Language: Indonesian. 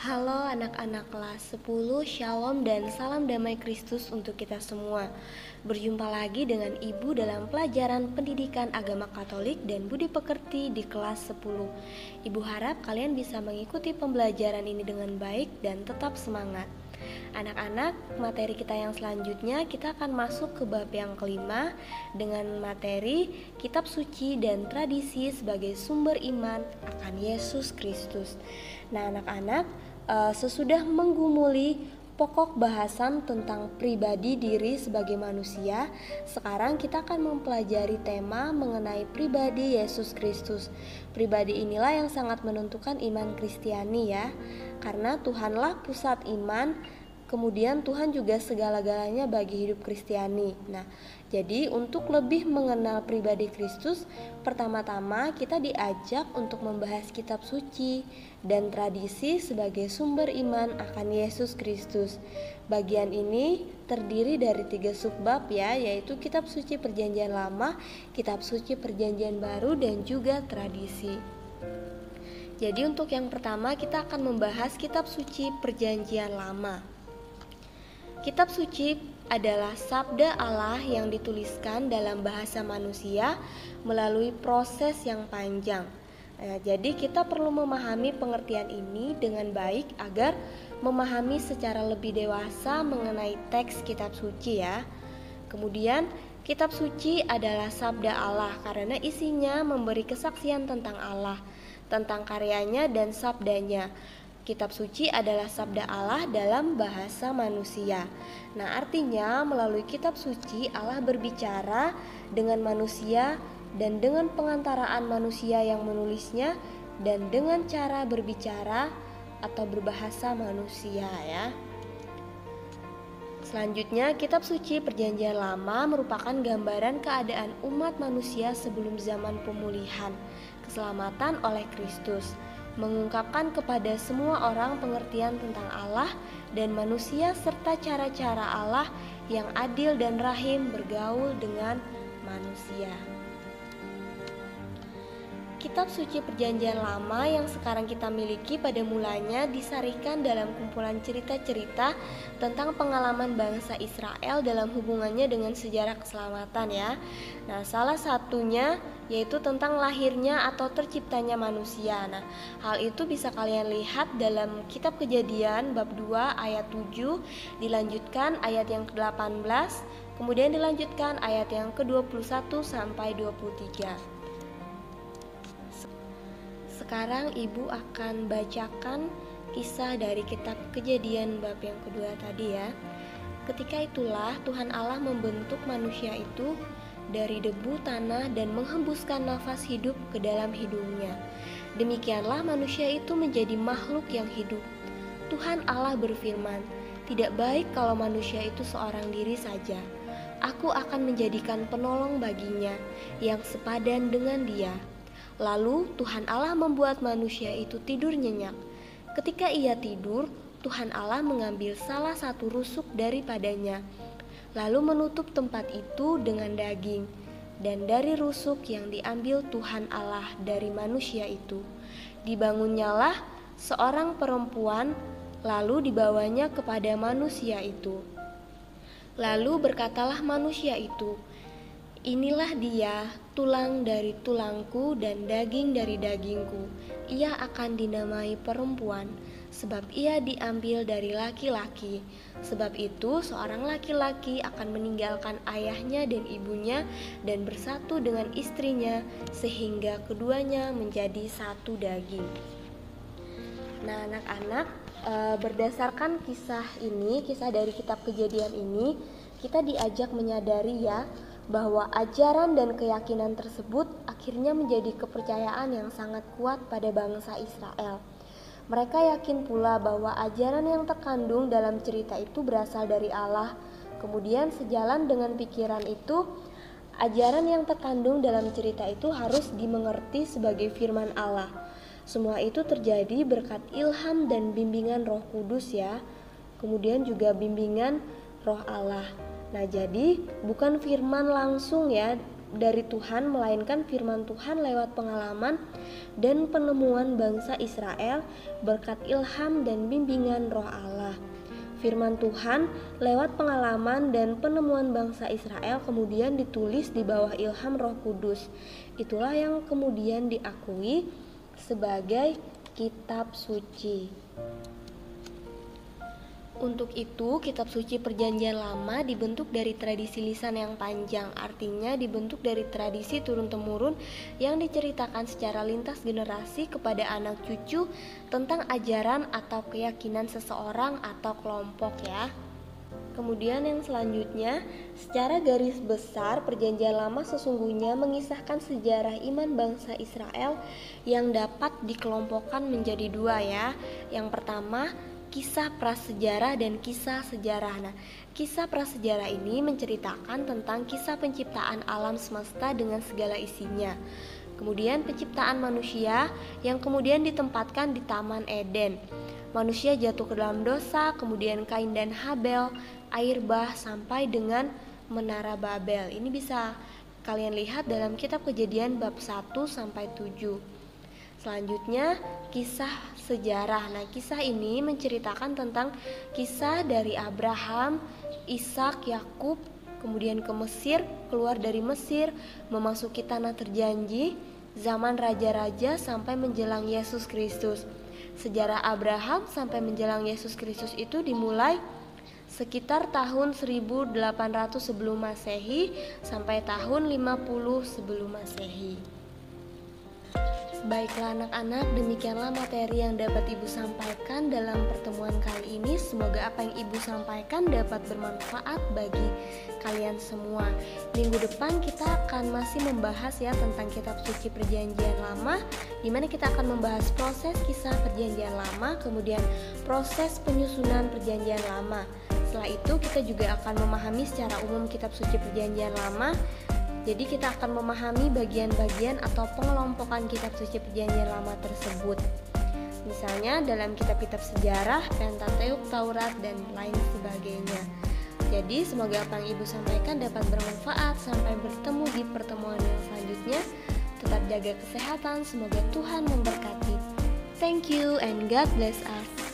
Halo anak-anak kelas 10, Shalom dan salam damai Kristus untuk kita semua. Berjumpa lagi dengan Ibu dalam pelajaran pendidikan agama Katolik dan budi pekerti di kelas 10. Ibu harap kalian bisa mengikuti pembelajaran ini dengan baik dan tetap semangat. Anak-anak, materi kita yang selanjutnya kita akan masuk ke bab yang kelima dengan materi kitab suci dan tradisi sebagai sumber iman akan Yesus Kristus. Nah anak-anak, sesudah menggumuli pokok bahasan tentang pribadi diri sebagai manusia, sekarang kita akan mempelajari tema mengenai pribadi Yesus Kristus. Pribadi inilah yang sangat menentukan iman Kristiani ya, karena Tuhanlah pusat iman. Kemudian Tuhan juga segala-galanya bagi hidup Kristiani. Nah, jadi untuk lebih mengenal pribadi Kristus, pertama-tama kita diajak untuk membahas kitab suci dan tradisi sebagai sumber iman akan Yesus Kristus. Bagian ini terdiri dari 3 subbab ya, yaitu kitab suci Perjanjian Lama, kitab suci Perjanjian Baru, dan juga tradisi. Jadi untuk yang pertama kita akan membahas kitab suci Perjanjian Lama. Kitab suci adalah sabda Allah yang dituliskan dalam bahasa manusia melalui proses yang panjang. Jadi kita perlu memahami pengertian ini dengan baik agar memahami secara lebih dewasa mengenai teks kitab suci ya. Kemudian kitab suci adalah sabda Allah karena isinya memberi kesaksian tentang Allah, tentang karyanya dan sabdanya. Kitab suci adalah sabda Allah dalam bahasa manusia. Nah, artinya melalui kitab suci Allah berbicara dengan manusia dan dengan pengantaraan manusia yang menulisnya dan dengan cara berbicara atau berbahasa manusia ya. Selanjutnya, kitab suci Perjanjian Lama merupakan gambaran keadaan umat manusia sebelum zaman pemulihan keselamatan oleh Kristus, mengungkapkan kepada semua orang pengertian tentang Allah dan manusia serta cara-cara Allah yang adil dan rahim bergaul dengan manusia. Kitab suci Perjanjian Lama yang sekarang kita miliki pada mulanya disarikan dalam kumpulan cerita-cerita tentang pengalaman bangsa Israel dalam hubungannya dengan sejarah keselamatan ya. Nah, salah satunya yaitu tentang lahirnya atau terciptanya manusia. Nah, hal itu bisa kalian lihat dalam kitab Kejadian bab 2 ayat 7, dilanjutkan ayat yang ke-18, kemudian dilanjutkan ayat yang ke-21 sampai 23. Sekarang Ibu akan bacakan kisah dari kitab Kejadian bab yang kedua tadi ya. Ketika itulah Tuhan Allah membentuk manusia itu dari debu tanah dan menghembuskan nafas hidup ke dalam hidungnya. Demikianlah manusia itu menjadi makhluk yang hidup. Tuhan Allah berfirman, "Tidak baik kalau manusia itu seorang diri saja. Aku akan menjadikan penolong baginya yang sepadan dengan dia." Lalu Tuhan Allah membuat manusia itu tidur nyenyak. Ketika ia tidur, Tuhan Allah mengambil salah satu rusuk daripadanya, lalu menutup tempat itu dengan daging. Dan dari rusuk yang diambil Tuhan Allah dari manusia itu, dibangunnyalah seorang perempuan, lalu dibawanya kepada manusia itu. Lalu berkatalah manusia itu, "Inilah dia, tulang dari tulangku dan daging dari dagingku. Ia akan dinamai perempuan, sebab ia diambil dari laki-laki. Sebab itu seorang laki-laki akan meninggalkan ayahnya dan ibunya dan bersatu dengan istrinya, sehingga keduanya menjadi satu daging." Nah anak-anak, berdasarkan kisah ini, kisah dari kitab Kejadian ini, kita diajak menyadari ya, bahwa ajaran dan keyakinan tersebut akhirnya menjadi kepercayaan yang sangat kuat pada bangsa Israel. Mereka yakin pula bahwa ajaran yang terkandung dalam cerita itu berasal dari Allah. Kemudian sejalan dengan pikiran itu, ajaran yang terkandung dalam cerita itu harus dimengerti sebagai firman Allah. Semua itu terjadi berkat ilham dan bimbingan Roh Kudus ya. Kemudian juga bimbingan Roh Allah. Nah, jadi bukan firman langsung ya dari Tuhan, melainkan firman Tuhan lewat pengalaman dan penemuan bangsa Israel berkat ilham dan bimbingan Roh Allah. Firman Tuhan lewat pengalaman dan penemuan bangsa Israel kemudian ditulis di bawah ilham Roh Kudus. Itulah yang kemudian diakui sebagai kitab suci. Untuk itu, kitab suci Perjanjian Lama dibentuk dari tradisi lisan yang panjang, artinya dibentuk dari tradisi turun-temurun yang diceritakan secara lintas generasi kepada anak cucu tentang ajaran atau keyakinan seseorang atau kelompok ya. Kemudian yang selanjutnya, secara garis besar Perjanjian Lama sesungguhnya mengisahkan sejarah iman bangsa Israel yang dapat dikelompokkan menjadi dua ya. Yang pertama, kisah prasejarah dan kisah sejarah. Nah, kisah prasejarah ini menceritakan tentang kisah penciptaan alam semesta dengan segala isinya. Kemudian penciptaan manusia yang kemudian ditempatkan di Taman Eden. Manusia jatuh ke dalam dosa, kemudian Kain dan Habel, air bah sampai dengan Menara Babel. Ini bisa kalian lihat dalam kitab Kejadian bab 1 sampai 7. Selanjutnya, kisah sejarah. Nah, kisah ini menceritakan tentang kisah dari Abraham, Ishak, Yakub, kemudian ke Mesir, keluar dari Mesir, memasuki tanah terjanji, zaman raja-raja sampai menjelang Yesus Kristus. Sejarah Abraham sampai menjelang Yesus Kristus itu dimulai sekitar tahun 1800 sebelum Masehi sampai tahun 50 sebelum Masehi. Baiklah anak-anak, demikianlah materi yang dapat Ibu sampaikan dalam pertemuan kali ini. Semoga apa yang Ibu sampaikan dapat bermanfaat bagi kalian semua. Minggu depan kita akan masih membahas ya tentang kitab suci Perjanjian Lama, di mana kita akan membahas proses kisah Perjanjian Lama, kemudian proses penyusunan Perjanjian Lama. Setelah itu kita juga akan memahami secara umum kitab suci Perjanjian Lama. Jadi kita akan memahami bagian-bagian atau pengelompokan kitab suci Perjanjian Lama tersebut. Misalnya dalam kitab-kitab sejarah, Pentateuk, Taurat, dan lain sebagainya. Jadi semoga apa yang Ibu sampaikan dapat bermanfaat. Sampai bertemu di pertemuan yang selanjutnya. Tetap jaga kesehatan, semoga Tuhan memberkati. Thank you and God bless us.